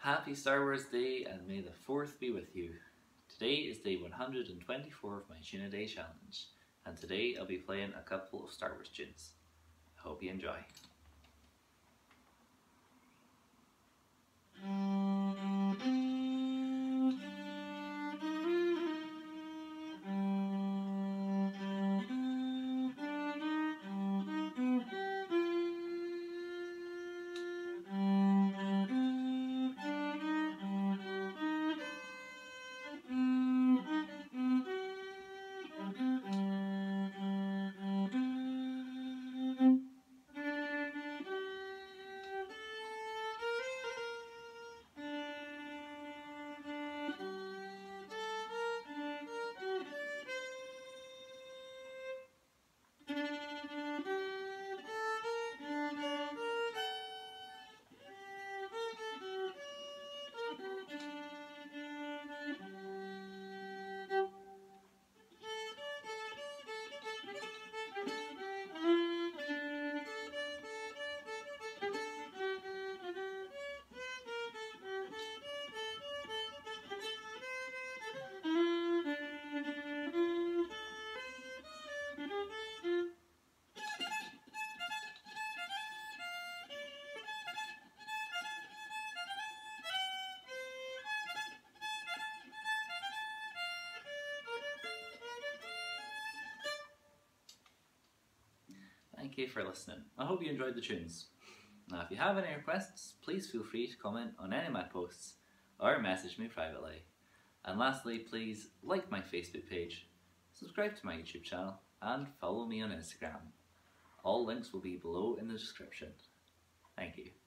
Happy Star Wars Day and may the 4th be with you. Today is day 124 of my Tune a Day challenge, and today I'll be playing a couple of Star Wars tunes. I hope you enjoy. Thank you for listening. I hope you enjoyed the tunes. Now if you have any requests, please feel free to comment on any of my posts or message me privately. And lastly, please like my Facebook page, subscribe to my YouTube channel and follow me on Instagram. All links will be below in the description. Thank you.